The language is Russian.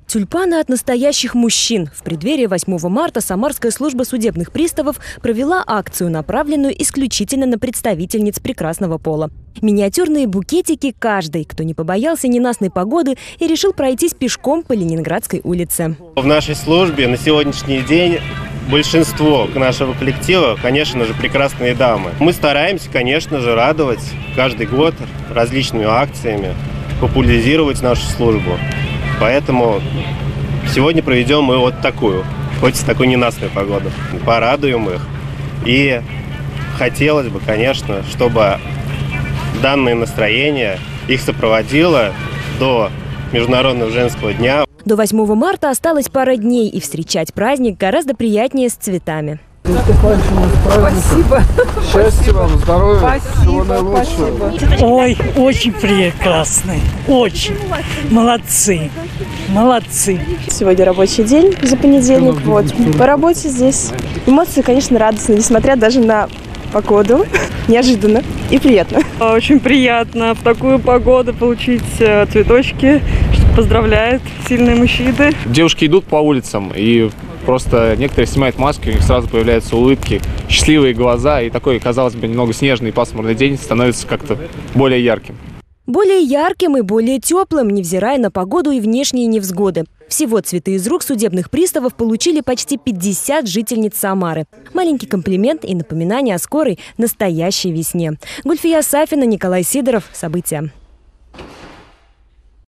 Тюльпаны от настоящих мужчин. В преддверии 8 марта Самарская служба судебных приставов провела акцию, направленную исключительно на представительниц прекрасного пола. Миниатюрные букетики каждый, кто не побоялся ненастной погоды и решил пройтись пешком по Ленинградской улице. В нашей службе на сегодняшний день большинство нашего коллектива, конечно же, прекрасные дамы. Мы стараемся, конечно же, радовать каждый год различными акциями, популяризировать нашу службу. Поэтому сегодня проведем мы вот такую, хоть с такой ненастной погодой. Порадуем их. И хотелось бы, конечно, чтобы данное настроение их сопроводило до Международного женского дня. До 8 марта осталось пара дней, и встречать праздник гораздо приятнее с цветами. Спасибо. Счастья вам, здоровья, всего наилучшего. Ой, очень прекрасный, очень. Молодцы, молодцы. Сегодня рабочий день за понедельник. Вот. По работе здесь. Эмоции, конечно, радостные, несмотря даже на погоду. Неожиданно и приятно. Очень приятно в такую погоду получить цветочки, что поздравляют сильные мужчины. Девушки идут по улицам, и просто некоторые снимают маски, у них сразу появляются улыбки, счастливые глаза, и такой, казалось бы, немного снежный и пасмурный день становится как-то более ярким. Более ярким и более теплым, невзирая на погоду и внешние невзгоды. Всего цветы из рук судебных приставов получили почти 50 жительниц Самары. Маленький комплимент и напоминание о скорой настоящей весне. Гульфия Сафина, Николай Сидоров. События.